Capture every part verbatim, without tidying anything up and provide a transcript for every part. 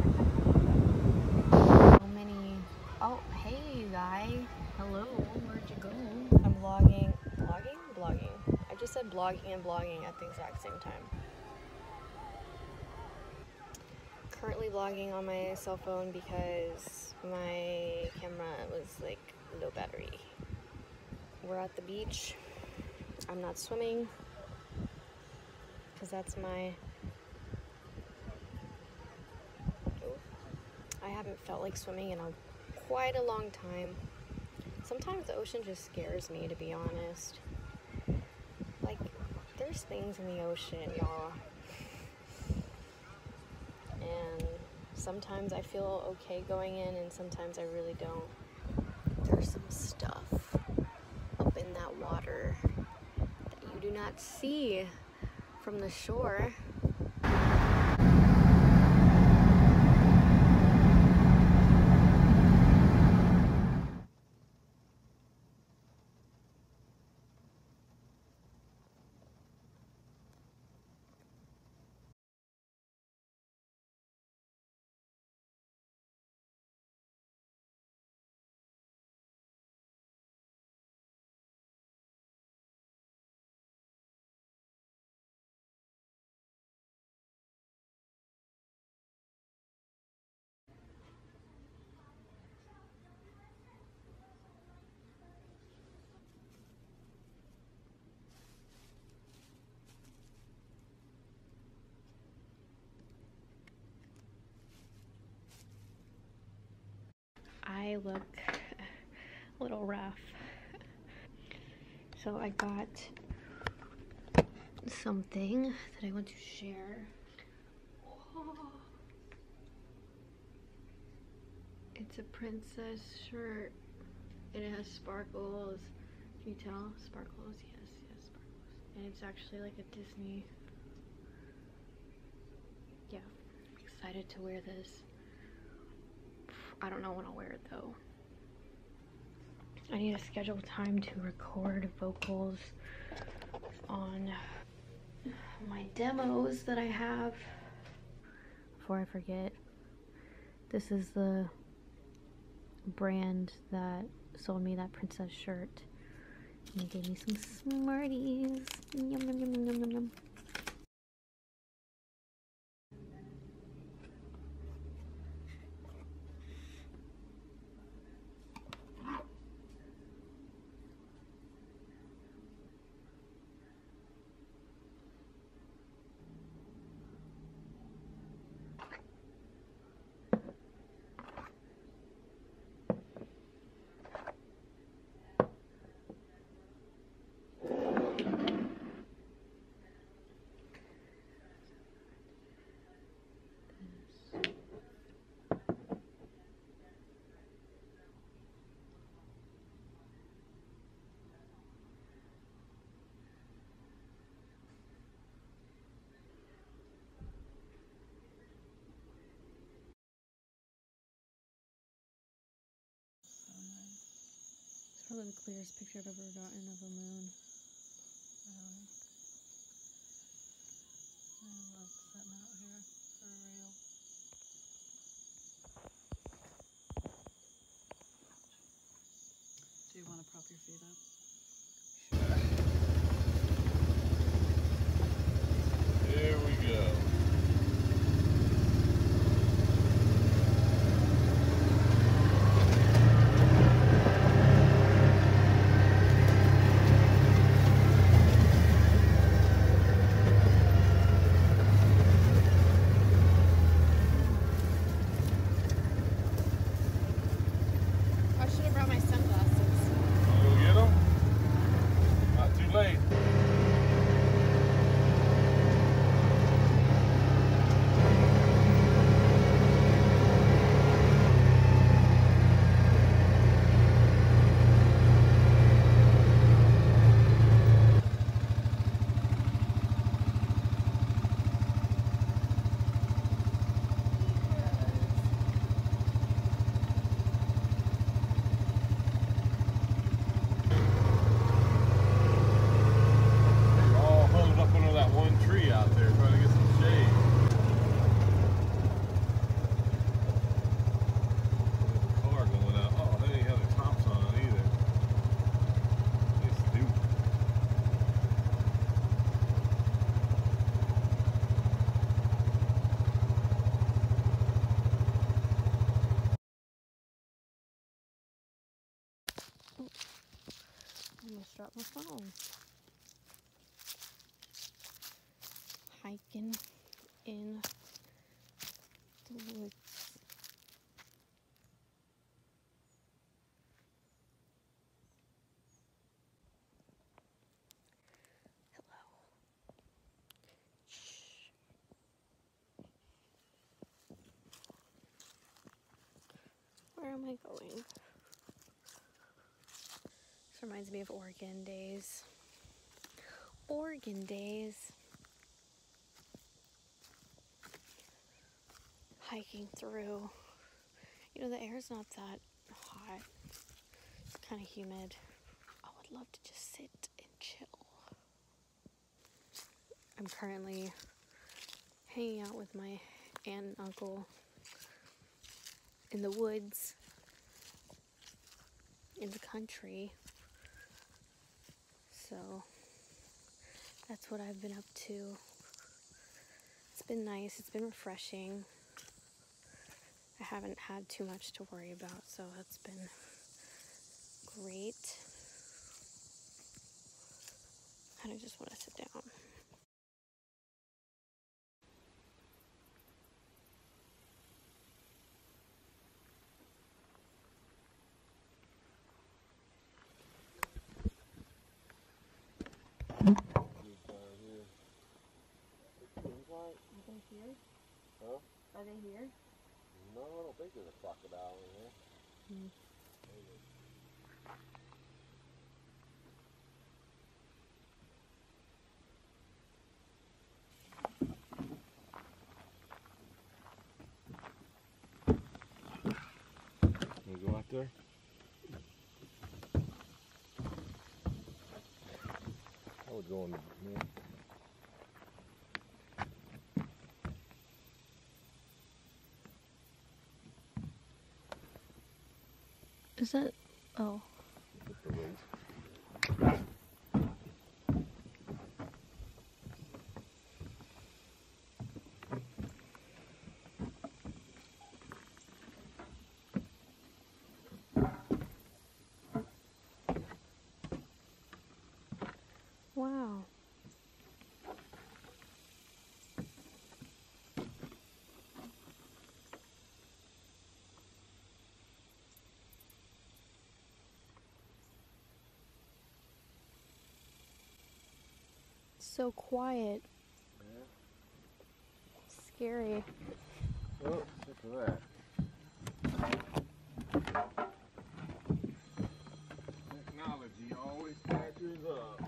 So many. Oh, hey, guy. Hello. Where'd you go? I'm vlogging. Vlogging? Blogging. I just said blogging and vlogging at the exact same time. Currently vlogging on my cell phone because my camera was like low battery. We're at the beach. I'm not swimming because that's my. I haven't felt like swimming in a quite a long time. Sometimes the ocean just scares me, to be honest. Like, there's things in the ocean, y'all. And sometimes I feel okay going in, and sometimes I really don't. There's some stuff up in that water that you do not see from the shore. I look a little rough. So I got something that I want to share. Whoa. It's a princess shirt and it has sparkles. Can you tell? Sparkles, yes, yes, sparkles. And it's actually like a Disney. Yeah, I'm excited to wear this. I don't know when I'll wear it though. I need to schedule time to record vocals on my demos that I have. Before I forget, this is the brand that sold me that princess shirt. And they gave me some Smarties. Yum, yum, yum, yum, yum, yum. It's probably the clearest picture I've ever gotten of a moon. Really? I love sitting out here, for real. Do you want to prop your feet up? Here we go. I should have brought my sunglasses. Wanna go get them? almost dropped my phone. Hiking in the woods. Hello. Shh. Where am I going? This reminds me of Oregon days. Oregon days. Hiking through. You know, the air's not that hot. It's kind of humid. I would love to just sit and chill. I'm currently hanging out with my aunt and uncle in the woods, in the country. So that's what I've been up to. It's been nice, it's been refreshing. I haven't had too much to worry about, so that's been great. And I just want to sit down. Are they here? Huh? Are they here? No, I don't think there's a crocodile in here. Hmm. Can we go out there? I would go in the yeah. Is that, oh. Hit the road. Wow. So quiet. Yeah. Scary. Oh, look at that. Technology always catches up.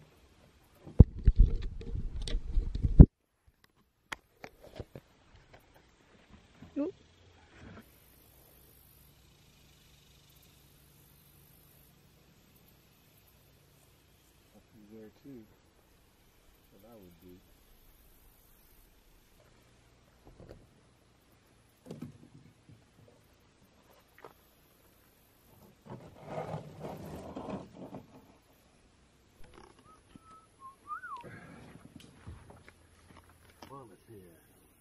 Oop. He's there too. What I would do. Mama's here.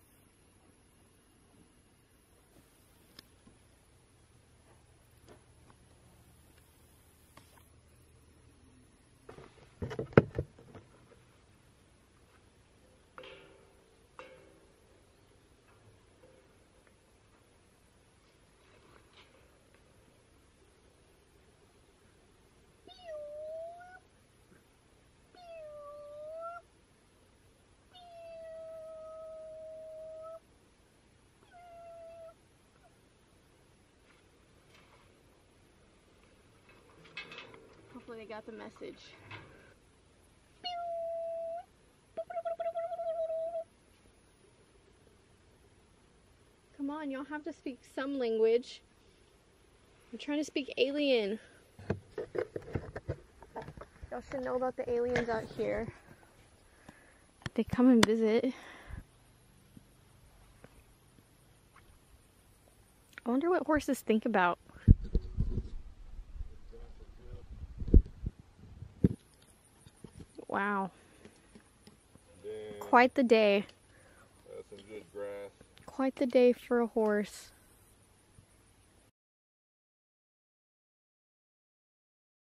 Hopefully they got the message. Come on, y'all have to speak some language. I'm trying to speak alien. Y'all should know about the aliens out here. They come and visit. I wonder what horses think about. Wow. Then Quite the day. that's some good grass. Quite the day for a horse.